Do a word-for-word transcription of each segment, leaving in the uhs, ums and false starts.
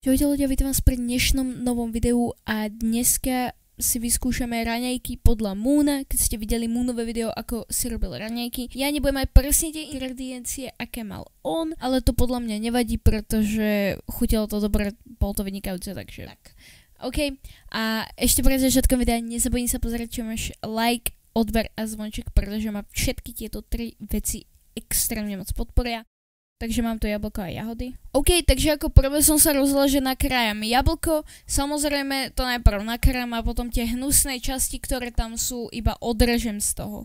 Čaute ľudia, vítam vás pri dnešnom novom videu a dneska si vyskúšame raňajky podľa Moona. Keď ste videli Moonové video, ako si robil raňajky, ja nebudem aj presne tie ingrediencie, aké mal on, ale to podľa mňa nevadí, pretože chutilo to dobre, bolo to vynikajúce, takže tak. OK, a ešte pred začiatkom videa nezabudni sa pozrieť, čo máš like, odber a zvonček, pretože ma všetky tieto tri veci extrémne moc podporia. Takže mám tu jablko a jahody. OK, takže ako prvé som sa rozhodla, že nakrájam jablko. Samozrejme to najprv nakrájam a potom tie hnusné časti, ktoré tam sú, iba odrežem z toho.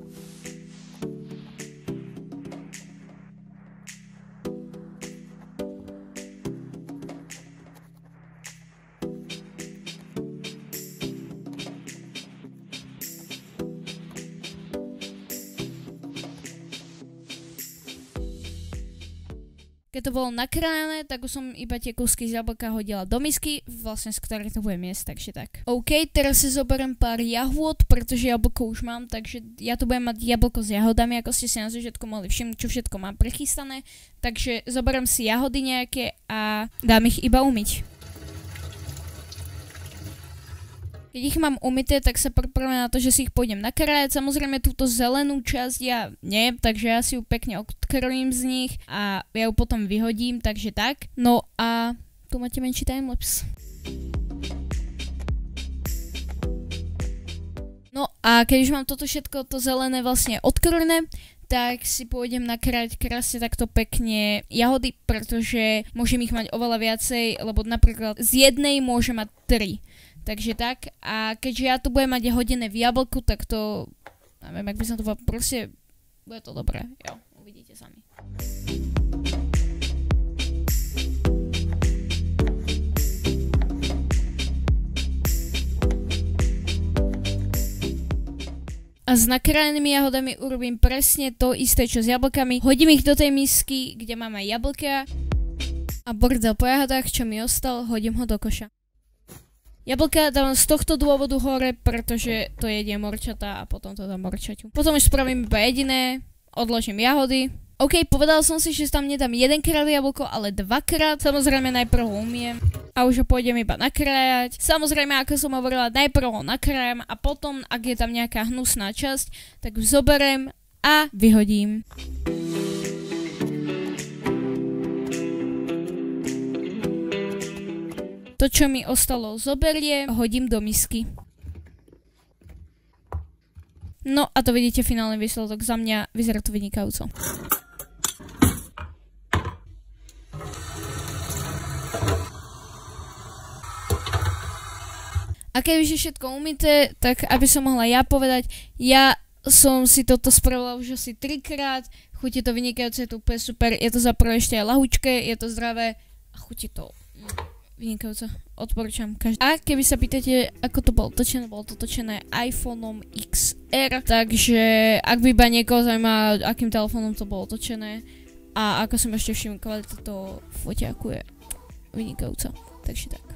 Keď to bolo nakrájané, tak už som iba tie kúsky z jablka hodila do misky, vlastne z ktorej to bude jesť, takže tak. OK, teraz si zoberiem pár jahôd, pretože jablko už mám, takže ja tu budem mať jablko s jahodami, ako ste si na začiatku mohli všimnúť, čo všetko mám prechystané. Takže zoberiem si jahody nejaké a dám ich iba umyť. Keď ich mám umyté, tak sa pripravím na to, že si ich pôjdem nakrájať. Samozrejme túto zelenú časť ja nie, takže ja si ju pekne odkrojím z nich a ja ju potom vyhodím, takže tak. No a tu máte menší timelapse. No a keď už mám toto všetko, to zelené vlastne odkrojené, tak si pôjdem nakrájať krásne takto pekne jahody, pretože môžem ich mať oveľa viacej, lebo napríklad z jednej môžem mať tri. Takže tak, a keďže ja tu budem mať hodené v jablku, tak to, neviem, ak by som to povedal, proste, bude to dobré, jo, uvidíte sami. A s nakrájenými jahodami urobím presne to isté, čo s jablkami. Hodím ich do tej misky, kde mám aj jablka a bordel po jahodách, čo mi ostal, hodím ho do koša. Jablka dávam z tohto dôvodu hore, pretože to jedie morčatá a potom to dám morčaťu. Potom už spravím iba jediné, odložím jahody. OK, povedal som si, že tam nedám jedenkrát jablko, ale dvakrát. Samozrejme najprv ho umiem a už ho pôjdem iba nakrájať. Samozrejme, ako som hovorila, najprv ho nakrájam a potom, ak je tam nejaká hnusná časť, tak ju zoberiem a vyhodím. To, čo mi ostalo, zoberiem, hodím do misky. No a to vidíte finálny výsledok. Za mňa vyzerá to vynikajúco. A keď už je všetko umyté, tak aby som mohla ja povedať, ja som si toto spravila už asi trikrát. Chutí to vynikajúce, je to úplne super. Je to za prvé ešte aj lahučké, je to zdravé a chutí to vynikajúco, odporúčam každý. A keby sa pýtate, ako to bolo točené, bolo to točené iPhoneom iks er, takže ak by iba niekoho zaujíma, akým telefónom to bolo točené a ako som ešte všimol, kvalita toho foťáku je vynikajúca, takže tak.